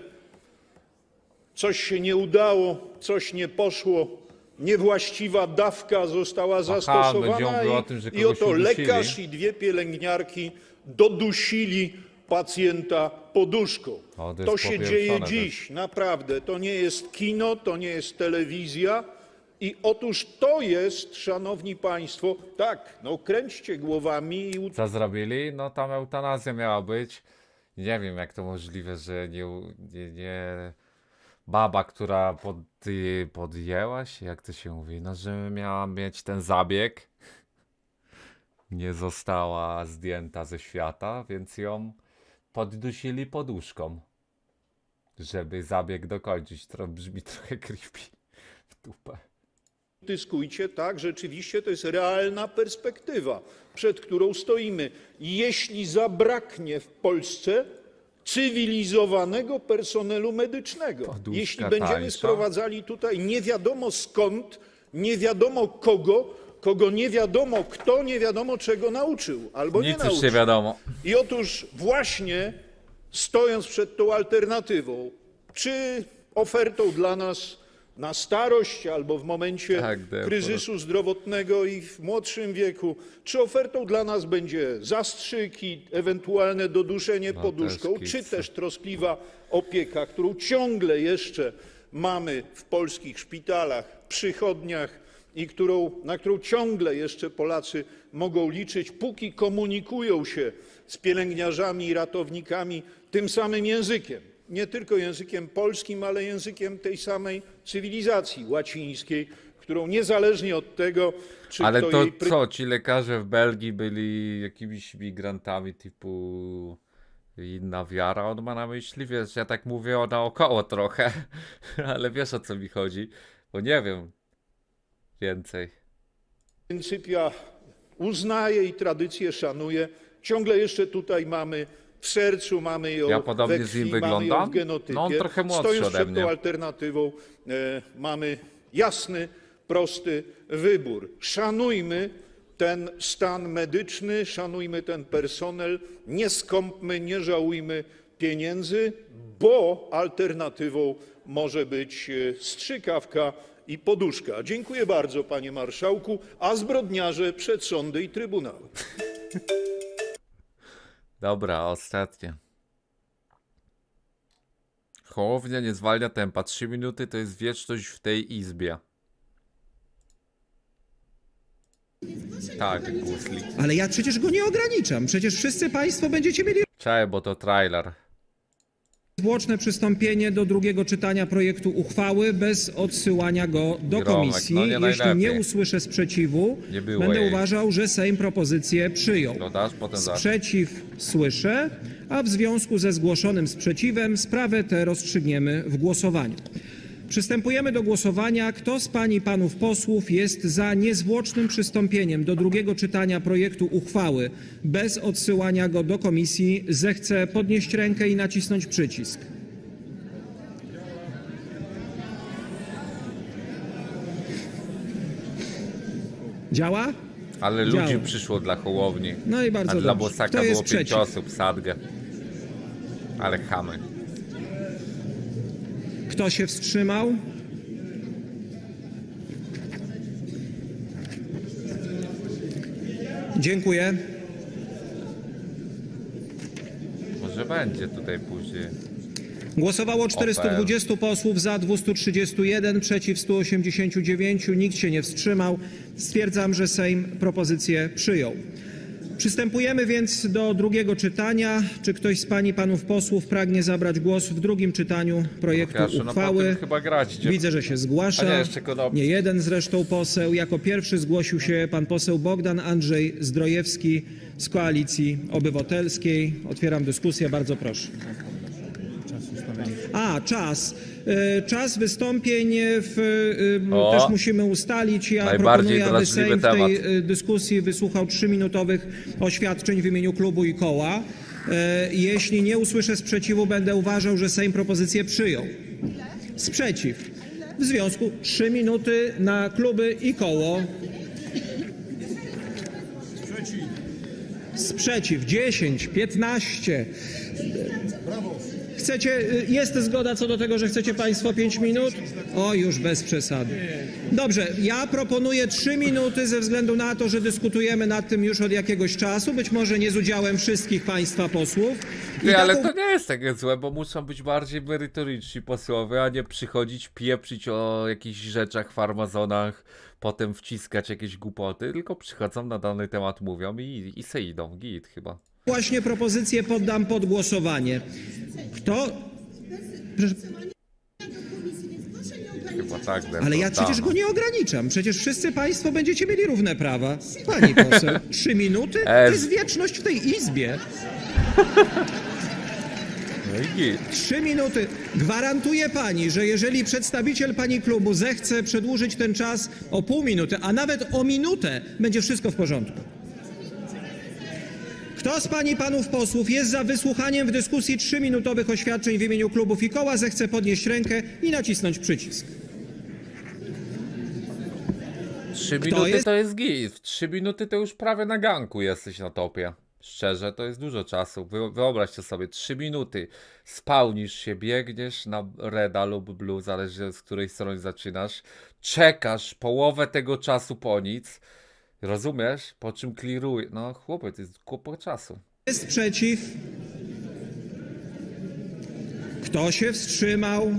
coś się nie udało, coś nie poszło, niewłaściwa dawka została zastosowana i oto lekarz i 2 pielęgniarki dodusili pacjenta poduszką. To się dzieje dziś, naprawdę. To nie jest kino, to nie jest telewizja. I otóż to jest, szanowni państwo, tak, no kręćcie głowami. Co zrobili? No tam eutanazja miała być. Nie wiem, jak to możliwe, że nie baba, która podjęła się, jak to się mówi, no że miała mieć ten zabieg, nie została zdjęta ze świata, więc ją poddusili poduszką, żeby zabieg dokończyć. To brzmi trochę creepy w dupę. Dyskujcie, tak, rzeczywiście to jest realna perspektywa, przed którą stoimy. Jeśli zabraknie w Polsce cywilizowanego personelu medycznego, jeśli będziemy sprowadzali tutaj nie wiadomo skąd, nie wiadomo kogo nie wiadomo kto, nie wiadomo czego nauczył albo nie nauczył. Nic nie wiadomo. I otóż właśnie stojąc przed tą alternatywą, czy ofertą dla nas na starość albo w momencie kryzysu zdrowotnego i w młodszym wieku, czy ofertą dla nas będzie zastrzyk i ewentualne doduszenie poduszką, czy też troskliwa opieka, którą ciągle jeszcze mamy w polskich szpitalach, przychodniach i na którą ciągle jeszcze Polacy mogą liczyć, póki komunikują się z pielęgniarzami i ratownikami tym samym językiem. Nie tylko językiem polskim, ale językiem tej samej cywilizacji łacińskiej, którą niezależnie od tego, czy ale kto to jej... co, ci lekarze w Belgii byli jakimiś migrantami typu inna wiara, on ma na myśli, wiesz, ja tak mówię naokoło trochę, ale wiesz, o co mi chodzi, bo nie wiem więcej. Pryncypia uznaje i tradycję szanuje. Ciągle jeszcze tutaj mamy w sercu, mamy ją ja podobnie we krwi, z nim mamy wyglądam? ją w genotypie. No on trochę młodszy Stojąc ode przed mnie. tą alternatywą mamy jasny, prosty wybór. Szanujmy ten stan medyczny, szanujmy ten personel, nie skąpmy, nie żałujmy pieniędzy, bo alternatywą może być strzykawka i poduszka. Dziękuję bardzo, panie marszałku, a zbrodniarze przed sądy i trybunały. Dobra, ostatnie. Hołownia nie zwalnia tempa. 3 minuty to jest wieczność w tej izbie. Tak, Guslik. Ale ja przecież go nie ograniczam. Przecież wszyscy państwo będziecie mieli... Czekaj, bo to trailer. Zwłoczne przystąpienie do drugiego czytania projektu uchwały bez odsyłania go do komisji. No jeśli nie usłyszę sprzeciwu, będę uważał, że Sejm propozycję przyjął. Sprzeciw słyszę, a w związku ze zgłoszonym sprzeciwem sprawę tę rozstrzygniemy w głosowaniu. Przystępujemy do głosowania. Kto z pań i panów posłów jest za niezwłocznym przystąpieniem do drugiego czytania projektu uchwały bez odsyłania go do komisji, zechce podnieść rękę i nacisnąć przycisk. Działa? Ale ludzi przyszło dla Hołowni. No i bardzo a dla Bosaka było 5 osób, sadgę. Ale chamy. Kto się wstrzymał? Dziękuję. Może będzie tutaj później. Głosowało 420 posłów, za 231, przeciw 189, nikt się nie wstrzymał. Stwierdzam, że Sejm propozycję przyjął. Przystępujemy więc do drugiego czytania. Czy ktoś z pań i panów posłów pragnie zabrać głos w drugim czytaniu projektu uchwały? Widzę, że się zgłasza. Nie jeden zresztą poseł. Jako pierwszy zgłosił się pan poseł Bogdan Andrzej Zdrojewski z Koalicji Obywatelskiej. Otwieram dyskusję. Bardzo proszę. Czas. Czas wystąpień też musimy ustalić. Ja proponuję, aby Sejm w tej dyskusji wysłuchał 3-minutowych oświadczeń w imieniu klubu i koła. Jeśli nie usłyszę sprzeciwu, będę uważał, że Sejm propozycję przyjął. Sprzeciw. W związku 3 minuty na kluby i koło. Sprzeciw 10, 15. Jest zgoda co do tego, że chcecie państwo 5 minut? O, już bez przesady. Dobrze, ja proponuję 3 minuty ze względu na to, że dyskutujemy nad tym już od jakiegoś czasu, być może nie z udziałem wszystkich państwa posłów. Ale to nie jest takie złe, bo muszą być bardziej merytoryczni posłowie, a nie przychodzić, pieprzyć o jakichś rzeczach, farmazonach, potem wciskać jakieś głupoty, tylko przychodzą na dany temat, mówią i se idą, git chyba. Właśnie propozycję poddam pod głosowanie. Kto? Chyba tak, ale ja przecież go nie ograniczam. Przecież wszyscy państwo będziecie mieli równe prawa. Pani poseł, 3 minuty? To jest wieczność w tej izbie. 3 minuty. Gwarantuję pani, że jeżeli przedstawiciel pani klubu zechce przedłużyć ten czas o pół minuty, a nawet o minutę, będzie wszystko w porządku. Kto z pań i panów posłów jest za wysłuchaniem w dyskusji 3-minutowych oświadczeń w imieniu klubów i koła, zechce podnieść rękę i nacisnąć przycisk. 3 minuty to jest git. 3 minuty to już prawie na ganku jesteś na topie. Szczerze, to jest dużo czasu. Wyobraźcie sobie, 3 minuty. Spałnisz się, biegniesz na reda lub blue, zależy z której strony zaczynasz. Czekasz połowę tego czasu po nic. Rozumiesz? Po czym clearuje. No chłopie, to jest kłopot czasu. Jest przeciw. Kto się wstrzymał?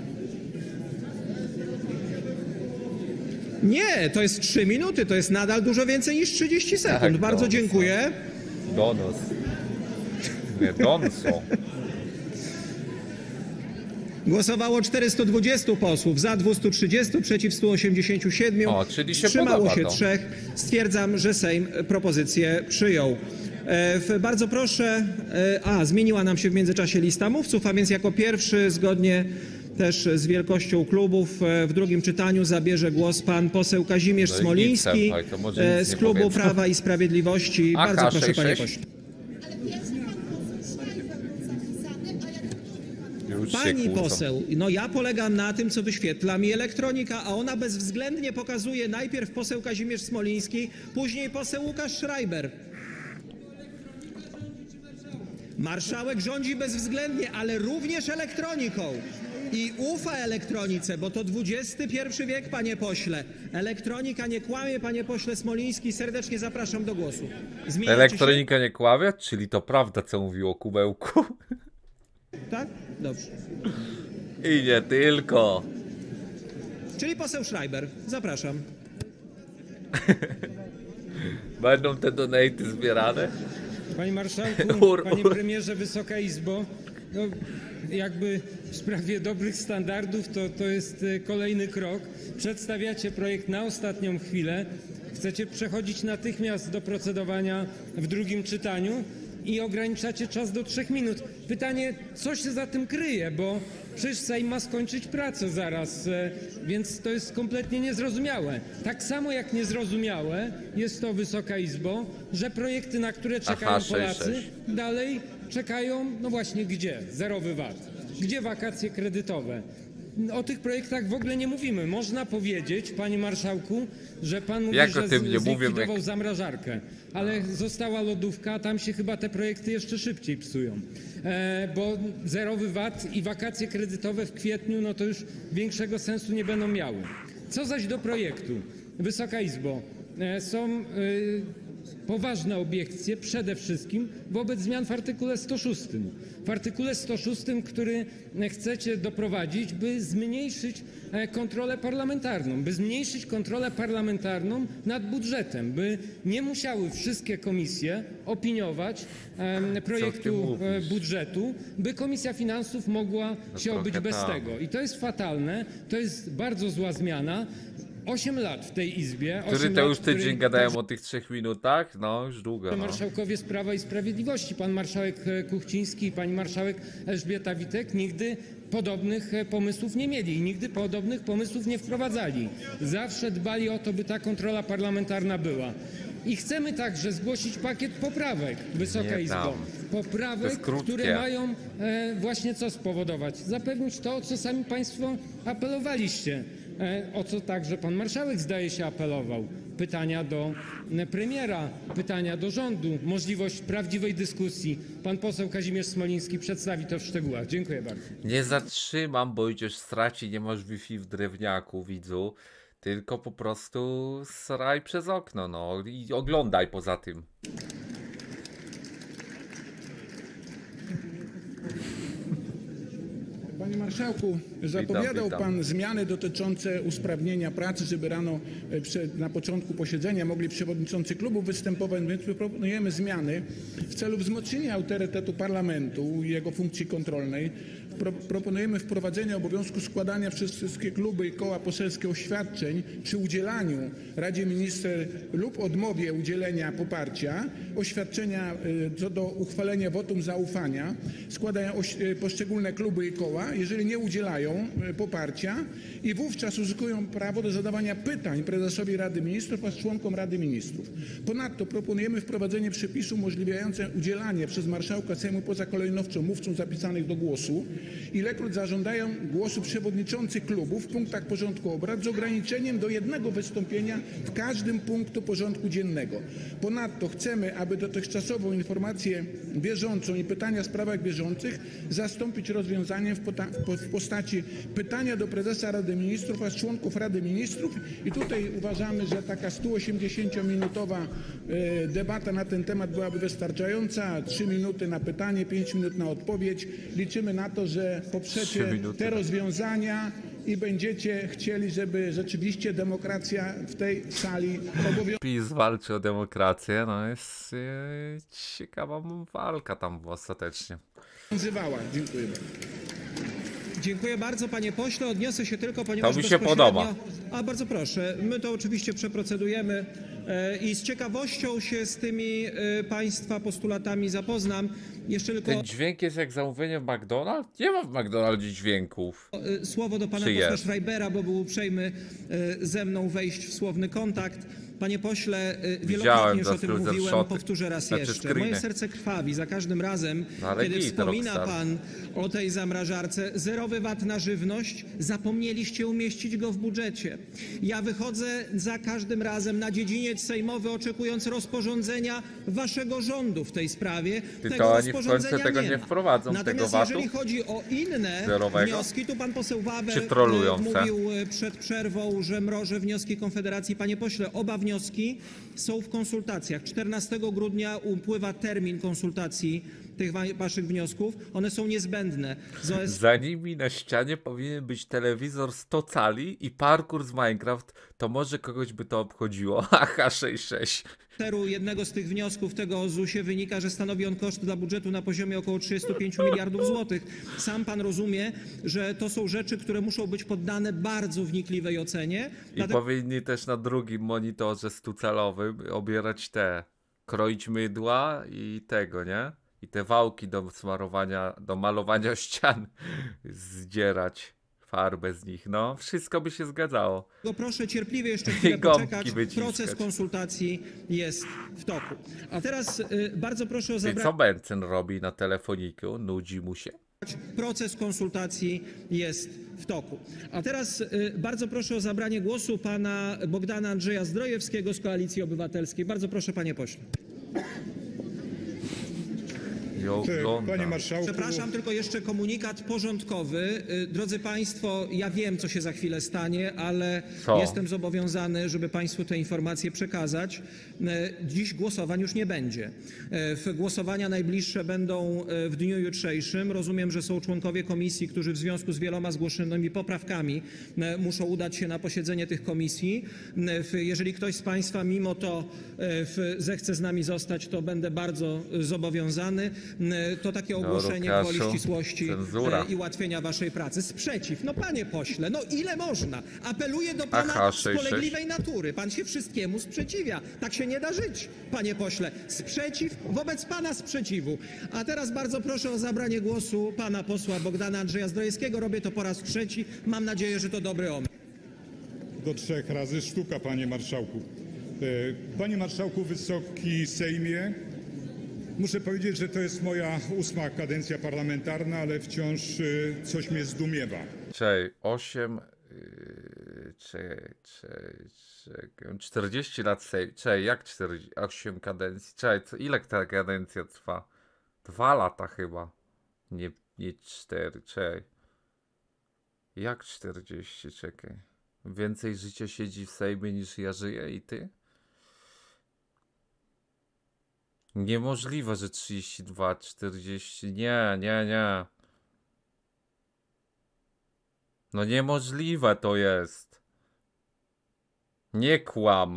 Nie, to jest 3 minuty, to jest nadal dużo więcej niż 30 sekund. Tak, bardzo dziękuję. Donos. Nie, donso. Głosowało 420 posłów, za 230, przeciw 187. Czyli się Wstrzymało się to. 3. Stwierdzam, że Sejm propozycję przyjął. Bardzo proszę, zmieniła nam się w międzyczasie lista mówców, a więc jako pierwszy, zgodnie też z wielkością klubów, w drugim czytaniu zabierze głos pan poseł Kazimierz Smoliński z klubu Prawa i Sprawiedliwości. Bardzo proszę, panie pośle. Pani poseł, no ja polegam na tym, co wyświetla mi elektronika, a ona bezwzględnie pokazuje najpierw poseł Kazimierz Smoliński, później poseł Łukasz Schreiber. Marszałek rządzi bezwzględnie, ale również elektroniką i ufa elektronice, bo to XXI wiek, panie pośle. Elektronika nie kłamie, panie pośle Smoliński, serdecznie zapraszam do głosu. Elektronika nie kłamie? Czyli to prawda, co mówił o kubełku? Tak? Dobrze. I nie tylko. Czyli poseł Schreiber, zapraszam. Będą te donaty zbierane? Panie marszałku, panie premierze, Wysoka Izbo, no, jakby w sprawie dobrych standardów to jest kolejny krok. Przedstawiacie projekt na ostatnią chwilę. Chcecie przechodzić natychmiast do procedowania w drugim czytaniu i ograniczacie czas do 3 minut. Pytanie, co się za tym kryje, bo przecież Sejm ma skończyć pracę zaraz, więc to jest kompletnie niezrozumiałe. Tak samo jak niezrozumiałe jest to, Wysoka Izbo, że projekty, na które czekają Polacy, dalej czekają, no właśnie gdzie? Zerowy VAT. Gdzie wakacje kredytowe? O tych projektach w ogóle nie mówimy. Można powiedzieć, panie marszałku, że pan mówi, że zlikwidował zamrażarkę, ale została lodówka, tam się chyba te projekty jeszcze szybciej psują. Bo zerowy VAT i wakacje kredytowe w kwietniu, no to już większego sensu nie będą miały. Co zaś do projektu? Wysoka Izbo, są poważne obiekcje przede wszystkim wobec zmian w artykule 106. W artykule 106, który chcecie doprowadzić, by zmniejszyć kontrolę parlamentarną, nad budżetem, by nie musiały wszystkie komisje opiniować projektu budżetu, by Komisja Finansów mogła się obyć bez tego. I to jest fatalne, to jest bardzo zła zmiana. 8 lat w tej Izbie. Który to już tydzień gadają o tych 3 minutach? No, już długo. No. Marszałkowie z Prawa i Sprawiedliwości, pan marszałek Kuchciński i pani marszałek Elżbieta Witek nigdy podobnych pomysłów nie mieli i nigdy podobnych pomysłów nie wprowadzali. Zawsze dbali o to, by ta kontrola parlamentarna była. I chcemy także zgłosić pakiet poprawek, Wysoka Izbo. Poprawek, które mają właśnie co spowodować? Zapewnić to, o co sami państwo apelowaliście. O co także pan marszałek, zdaje się, apelował. Pytania do premiera, pytania do rządu, możliwość prawdziwej dyskusji. Pan poseł Kazimierz Smoliński przedstawi to w szczegółach. Dziękuję bardzo. Nie zatrzymam, bo idziesz straci, nie masz Wi-Fi w drewniaku, widzu. Tylko po prostu sraj przez okno, no i oglądaj poza tym. Panie marszałku, zapowiadał pan zmiany dotyczące usprawnienia pracy, żeby rano na początku posiedzenia mogli przewodniczący klubów występować, więc my proponujemy zmiany w celu wzmocnienia autorytetu parlamentu i jego funkcji kontrolnej. Proponujemy wprowadzenie obowiązku składania przez wszystkie kluby i koła poselskie oświadczeń przy udzielaniu Radzie Ministrów lub odmowie udzielenia poparcia. Oświadczenia co do uchwalenia wotum zaufania składają poszczególne kluby i koła, jeżeli nie udzielają poparcia, i wówczas uzyskują prawo do zadawania pytań prezesowi Rady Ministrów oraz członkom Rady Ministrów. Ponadto proponujemy wprowadzenie przepisu umożliwiające udzielanie przez marszałka Sejmu poza kolejnością mówcom zapisanych do głosu, ilekroć zażądają głosu przewodniczący klubów w punktach porządku obrad, z ograniczeniem do 1 wystąpienia w każdym punkcie porządku dziennego. Ponadto chcemy, aby dotychczasową informację bieżącą i pytania w sprawach bieżących zastąpić rozwiązaniem w postaci pytania do prezesa Rady Ministrów oraz członków Rady Ministrów, i tutaj uważamy, że taka 180-minutowa debata na ten temat byłaby wystarczająca. 3 minuty na pytanie, 5 minut na odpowiedź. Liczymy na to, że poprzecie te rozwiązania i będziecie chcieli, żeby rzeczywiście demokracja w tej sali obowiązywała. PiS walczy o demokrację, no jest ciekawa walka tam ostatecznie. Dziękuję bardzo. Dziękuję bardzo, panie pośle. Odniosę się tylko, ponieważ to mi się podoba. A bardzo proszę, my to oczywiście przeprocedujemy i z ciekawością się z tymi państwa postulatami zapoznam. Jeszcze tylko... Ten dźwięk jest jak zamówienie w McDonald's? Nie ma w McDonaldzie dźwięków. Słowo do pana posła Schreibera, bo był uprzejmy ze mną wejść w słowny kontakt. Panie pośle, wielokrotnie już o tym mówiłem, powtórzę raz jeszcze. Moje serce krwawi za każdym razem, kiedy wspomina pan o tej zamrażarce. Zerowy VAT na żywność, zapomnieliście umieścić go w budżecie. Ja wychodzę za każdym razem na dziedziniec sejmowy, oczekując rozporządzenia waszego rządu w tej sprawie. Tego rozporządzenia tego nie wprowadzą. Natomiast tego jeżeli chodzi o inne wnioski, tu pan poseł Wawel mówił przed przerwą, że mrożę wnioski Konfederacji. Panie pośle, oba wnioski są w konsultacjach. 14 grudnia upływa termin konsultacji tych waszych wniosków. One są niezbędne. Za nimi na ścianie powinien być telewizor 100 cali i parkour z Minecraft. To może kogoś by to obchodziło. Aha, 66. Jednego z tych wniosków tego o ZUS-ie wynika, że stanowi on koszt dla budżetu na poziomie około 35 miliardów złotych. Sam pan rozumie, że to są rzeczy, które muszą być poddane bardzo wnikliwej ocenie. I powinni też na drugim monitorze 100-calowym obierać kroić mydła i tego, nie? I te wałki do smarowania, do malowania ścian zdzierać. Farbę z nich, no. Wszystko by się zgadzało. Proszę cierpliwie jeszcze chwilę poczekać. Proces konsultacji jest w toku. A teraz bardzo proszę o zabranie... Co Benson robi na telefoniku? Nudzi mu się? Proces konsultacji jest w toku. A teraz bardzo proszę o zabranie głosu pana Bogdana Andrzeja Zdrojewskiego z Koalicji Obywatelskiej. Bardzo proszę, panie pośle. Panie marszałku. Przepraszam, tylko jeszcze komunikat porządkowy. Drodzy państwo, ja wiem, co się za chwilę stanie, ale jestem zobowiązany, żeby państwu te informacje przekazać. Dziś głosowań już nie będzie. Głosowania najbliższe będą w dniu jutrzejszym. Rozumiem, że są członkowie komisji, którzy w związku z wieloma zgłoszonymi poprawkami muszą udać się na posiedzenie tych komisji. Jeżeli ktoś z państwa mimo to zechce z nami zostać, to będę bardzo zobowiązany. To takie ogłoszenie gwoli ścisłości i ułatwienia waszej pracy. Sprzeciw. No panie pośle, no ile można? Apeluję do pana spolegliwej natury. Pan się wszystkiemu sprzeciwia. Tak się nie da żyć, panie pośle. Sprzeciw wobec pana sprzeciwu. A teraz bardzo proszę o zabranie głosu pana posła Bogdana Andrzeja Zdrojewskiego. Robię to po raz trzeci. Mam nadzieję, że to dobry omen. Do 3 razy sztuka, panie marszałku. Panie marszałku, Wysoki Sejmie, muszę powiedzieć, że to jest moja 8. kadencja parlamentarna, ale wciąż coś mnie zdumiewa. 40 lat Sejm. Jak 8 kadencji? Ile ta kadencja trwa? 2 lata chyba. Nie 4. Jak 40? Czekaj. Więcej życia siedzi w Sejmie niż ja żyję i ty? Niemożliwe, że 32, 40. Nie. No niemożliwe to jest. Nie kłam.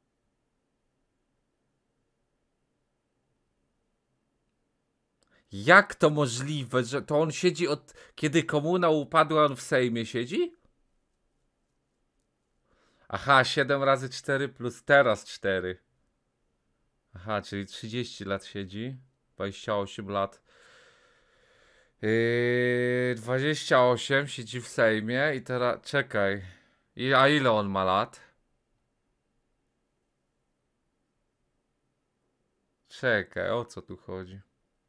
Jak to możliwe, że to on siedzi od kiedy komuna upadła, on w Sejmie siedzi? Aha, 7 razy 4 plus teraz 4. Aha, czyli 30 lat siedzi. 28 lat. 28 siedzi w Sejmie i teraz czekaj. A ile on ma lat? Czekaj, o co tu chodzi?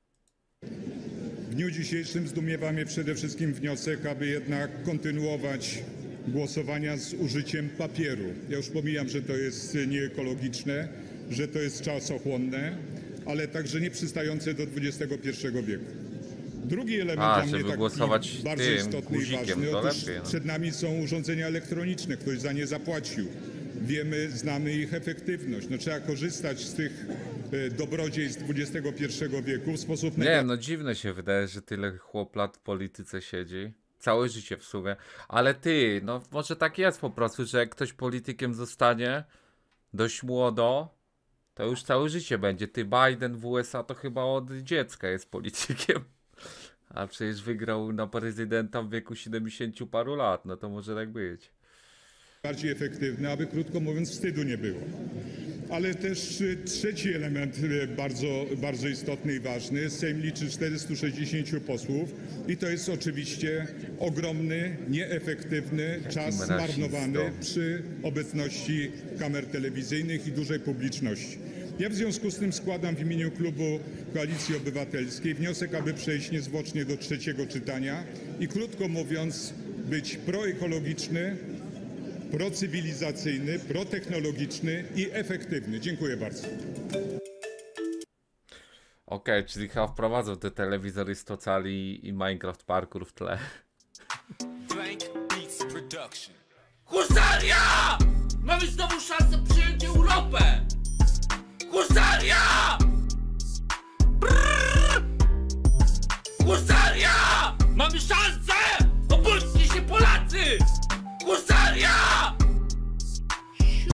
W dniu dzisiejszym zdumiewa mnie przede wszystkim wniosek, aby jednak kontynuować głosowania z użyciem papieru. Ja już pomijam, że to jest nieekologiczne, że to jest czasochłonne, ale także nieprzystające do XXI wieku. Drugi element dla mnie taki bardzo istotny i ważny. Otóż przed nami są urządzenia elektroniczne. Ktoś za nie zapłacił. Wiemy, znamy ich efektywność. No, trzeba korzystać z tych dobrodziejstw XXI wieku w sposób... Nie, no dziwne się wydaje, że tyle chłop lat w polityce siedzi. Całe życie w sumie. Ale ty, no może tak jest po prostu, że jak ktoś politykiem zostanie dość młodo, to już całe życie będzie. Ty, Biden w USA to chyba od dziecka jest politykiem. A przecież wygrał na prezydenta w wieku 70 paru lat, no to może tak być. Bardziej efektywny, aby krótko mówiąc wstydu nie było. Ale też trzeci element bardzo istotny i ważny. Sejm liczy 460 posłów i to jest oczywiście ogromny, nieefektywny czas zmarnowany przy obecności kamer telewizyjnych i dużej publiczności. Ja w związku z tym składam w imieniu klubu Koalicji Obywatelskiej wniosek, aby przejść niezwłocznie do trzeciego czytania i krótko mówiąc być proekologiczny, procywilizacyjny, protechnologiczny i efektywny. Dziękuję bardzo. Okej, czyli chyba wprowadzą te telewizory z tocali i Minecraft Parkour w tle. Husaria! Mamy znowu szansę przyjąć Europę!